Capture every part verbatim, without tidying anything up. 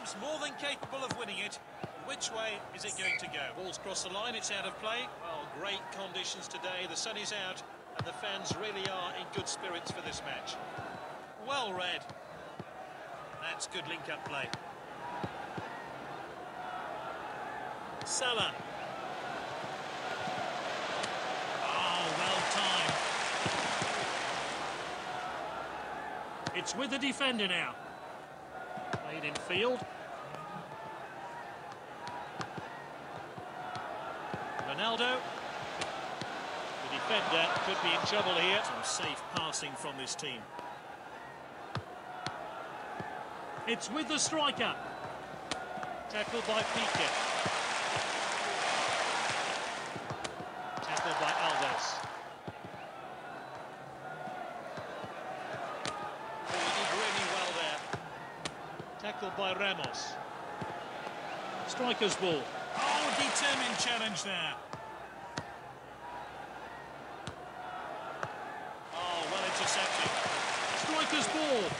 He's more than capable of winning it. Which way is it going to go? Ball's crossed the line, it's out of play. Well, great conditions today. The sun is out and the fans really are in good spirits for this match. Well read. That's good link-up play. Salah. Oh, well timed. It's with the defender now. Played in field. Ronaldo. The defender could be in trouble here. Some safe passing from this team. It's with the striker. Tackled by Piqué. Tackled by Alves. Oh, he did really well there. Tackled by Ramos. Striker's ball. Oh, determined challenge there. Oh, well intercepted. Striker's ball.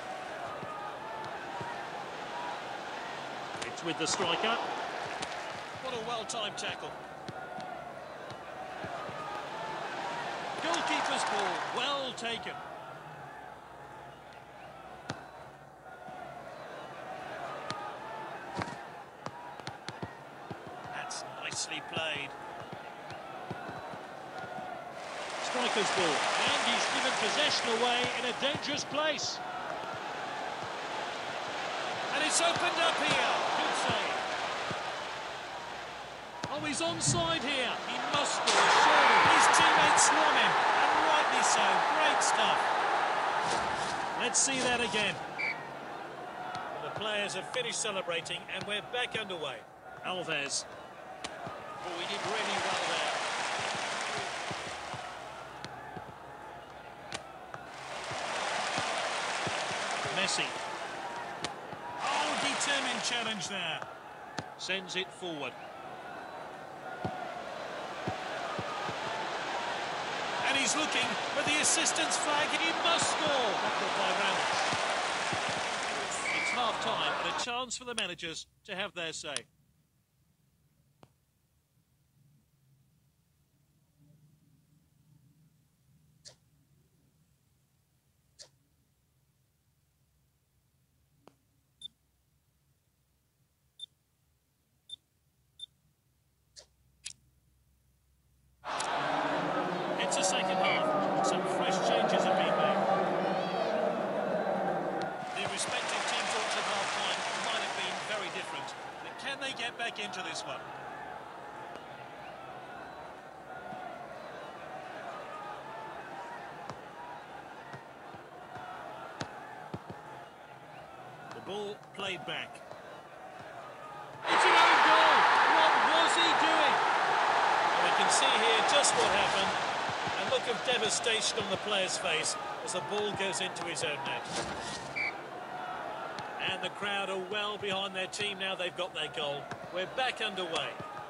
It's with the striker. What a well-timed tackle. Goalkeeper's ball, well taken. That's nicely played. Striker's ball, and he's given possession away in a dangerous place. And it's opened up here. Good save. Oh, he's onside here. He must score, surely. His teammates swarm him, and rightly so. Great stuff. Let's see that again. The players have finished celebrating, and we're back underway. Alves. Oh, he did really well there. Messi. Oh, determined challenge there. Sends it forward. And he's looking for the assistance flag. He must score. Tackled by Ramos. It's half-time and a chance for the managers to have their say. It's a second half. Some fresh changes have been made. The respective team talks at half-time might have been very different. But can they get back into this one? The ball played back. It's an own goal! What was he doing? We can see here just what happened. A look of devastation on the player's face as the ball goes into his own net. And the crowd are well behind their team now they've got their goal. We're back underway.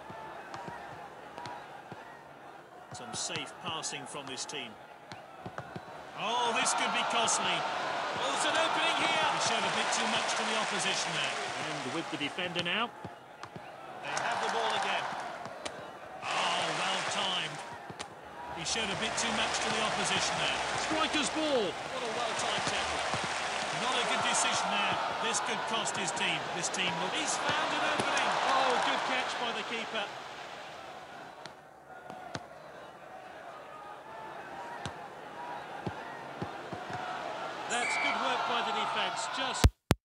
Some safe passing from this team. Oh, this could be costly. Well, there's an opening here. He showed a bit too much to the opposition there. And with the defender now. They have the ball again. Timed. He showed a bit too much to the opposition there. Striker's ball. What a well-timed tackle. Not a good decision there. This could cost his team. This team will... He's found an opening. Oh, good catch by the keeper. That's good work by the defence. Just...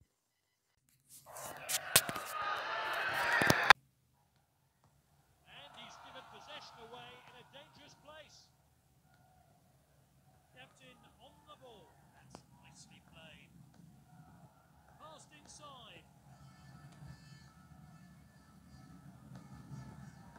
away in a dangerous place. Captain on the ball. That's nicely played. Passed inside.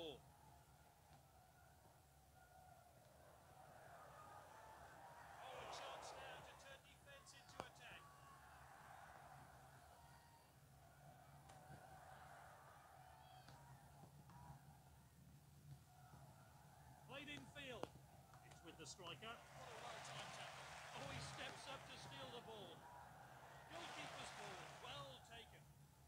ball. Oh, a chance now to turn defence into attack. Played in field. It's with the striker. What a well-timed tackle. Oh, he steps up to steal the ball. Goalkeeper's ball. Well taken.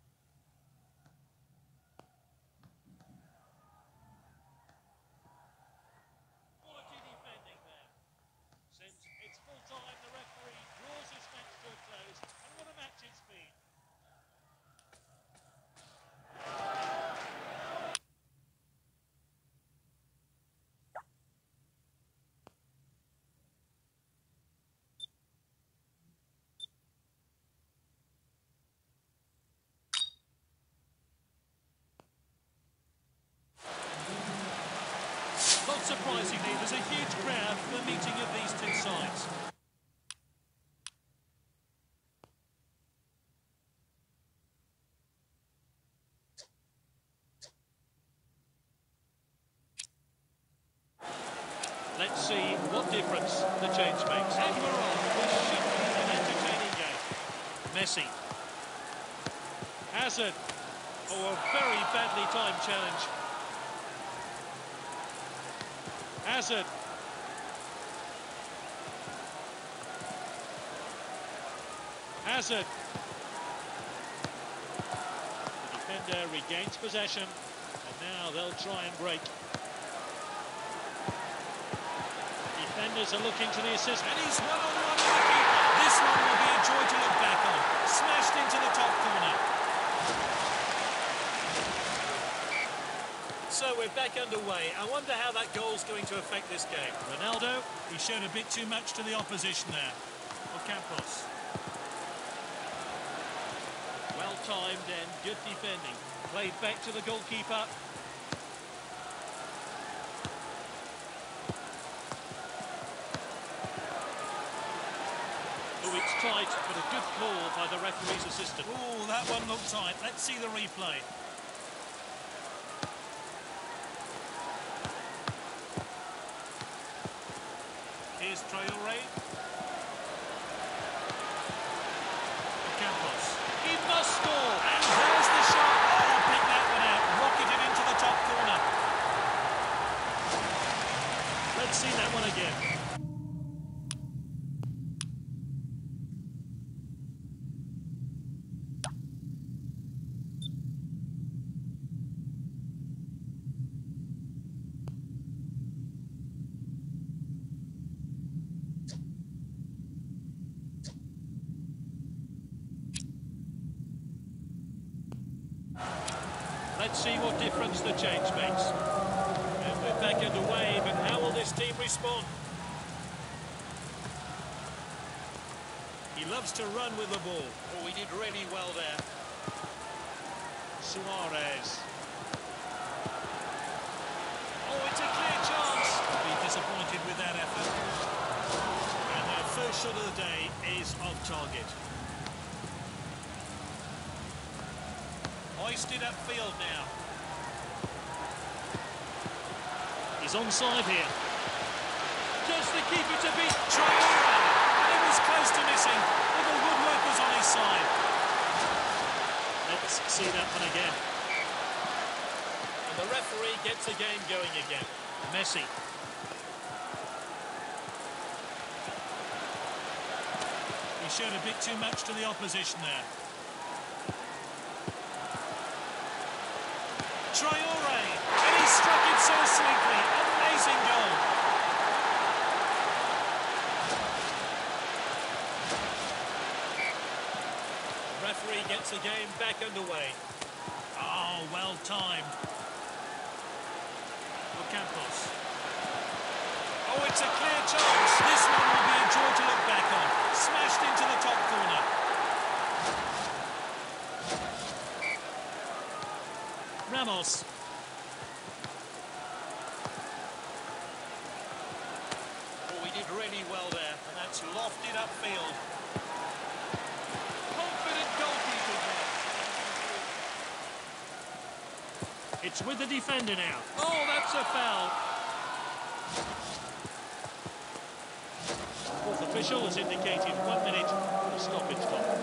Quality defending there. Since it's full time, the referee draws this match to a close. And what a match it's been. Not surprisingly, there's a huge crowd for the meeting of these two sides. Let's see what difference the change makes. And we're on. This should be an entertaining game. Messi. Hazard. Oh, a very badly timed challenge. Hazard. Hazard. The defender regains possession, and now they'll try and break. Defenders are looking to the assist, and he's one-on-one with the keeper. This one will be a joy to look back on. Smashed into the top corner. So we're back underway. I wonder how that goal's going to affect this game. Ronaldo, he showed a bit too much to the opposition there. Ocampos. Well timed and good defending. Played back to the goalkeeper. Oh, it's tight, but a good call by the referee's assistant. Oh, that one looked tight. Let's see the replay. Here's Traoré. Campos. He must score. And there's the shot. Oh, pick that one out. Rocketed into the top corner. Let's see that one again. Let's see what difference the change makes. And we're back underway, but how will this team respond? He loves to run with the ball. Oh, he did really well there. Suarez. Oh, it's a clear chance. Be disappointed with that effort. And their first shot of the day is off target. Hoisted upfield now. He's onside here. Just the keeper to beat Traoré. And it was close to missing, but the woodwork was on his side. Let's see that one again. And the referee gets the game going again. Messi. He showed a bit too much to the opposition there. Traoré, and he struck it so sleekly. Amazing goal. Referee gets the game back underway. Oh, well timed. Ocampos. Oh, it's a clear chance. This one will be a joy to look back on. Smashed into the top corner. Ramos. Oh, he did really well there, and that's lofted upfield. Confident goalkeeping there. It's with the defender now. Oh, that's a foul. Fourth official has indicated one minute for the stoppage time.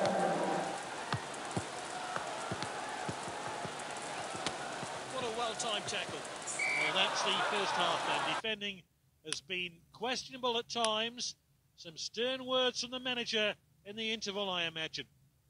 What a well-timed tackle. Well, that's the first half then. Defending has been questionable at times. Some stern words from the manager in the interval, I imagine.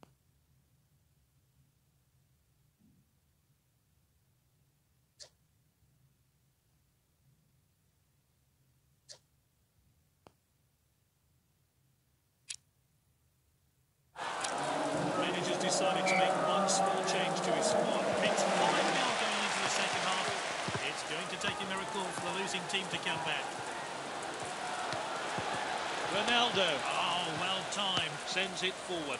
Manager's decided to make one small change to his squad. It's five nil going into the second half. It's going to take a miracle for the losing team to come back. Ronaldo, oh, well timed, sends it forward.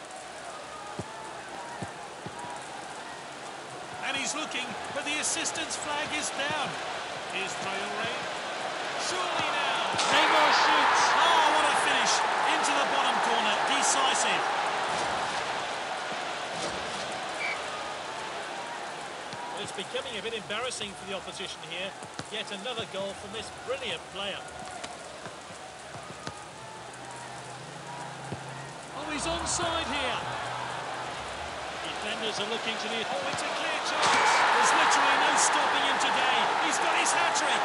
And he's looking, but the assistant's flag is down. Here's Traoré. Surely now. Neymar shoots. Oh, what a finish. Into the bottom corner, decisive. Well, it's becoming a bit embarrassing for the opposition here. Yet another goal from this brilliant player. He's onside here. Defenders are looking to the... Oh, it's a clear chance. There's literally no stopping him today. He's got his hat-trick.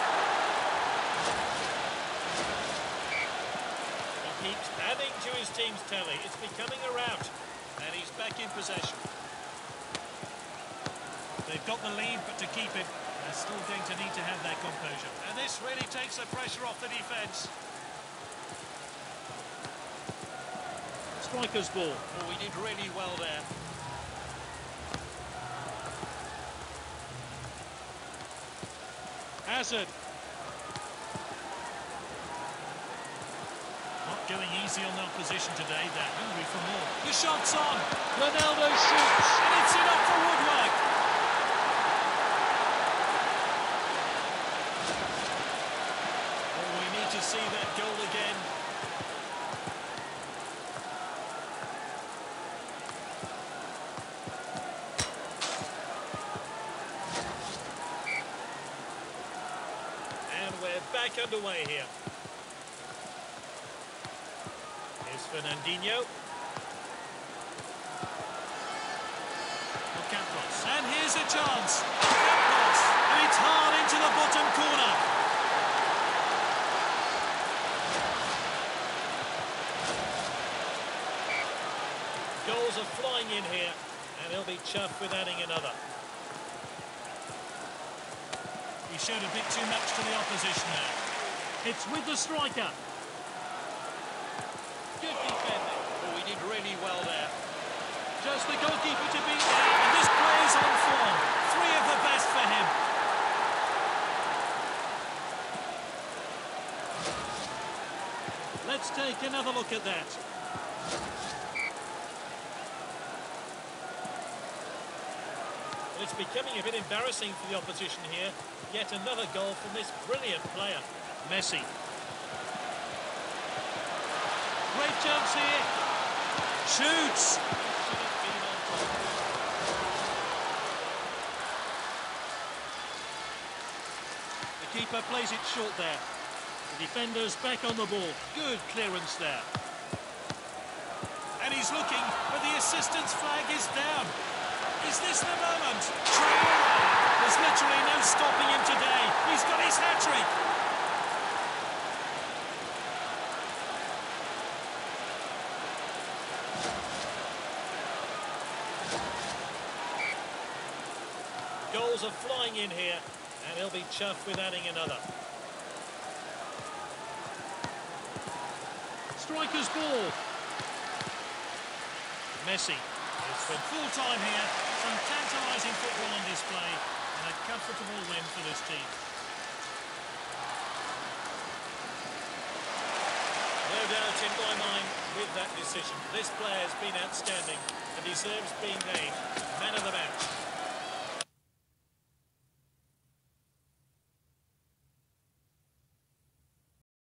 He keeps adding to his team's tally. It's becoming a rout. And he's back in possession. They've got the lead, but to keep it, they're still going to need to have their composure. And this really takes the pressure off the defence. Striker's ball. Oh, he did really well there. Hazard. Not going easy on the opposition today. They're hungry for more. The shot's on. Ronaldo shoots. And it's enough for woodwork. Oh, we need to see that goal again. We're back underway here. Here's Fernandinho. Campos. And here's a chance. Campos. And it's hard into the bottom corner. Goals are flying in here, and he'll be chuffed with adding another. He showed a bit too much to the opposition there. It's with the striker. Good defending. Oh, he did really well there. Just the goalkeeper to beat there. And this play is on form. Three of the best for him. Let's take another look at that. It's becoming a bit embarrassing for the opposition here. Yet another goal from this brilliant player, Messi. Great chance here. Shoots. The keeper plays it short there. The defender's back on the ball. Good clearance there. And he's looking, but the assistant's flag is down. Is this the moment? Traoré. There's literally no stopping him today. He's got his hat-trick. Goals are flying in here, and he'll be chuffed with adding another. Striker's ball. Messi. It's been full time here. Some tantalising football on display, and a comfortable win for this team. No doubt in my mind with that decision. This player has been outstanding and deserves being named man of the match.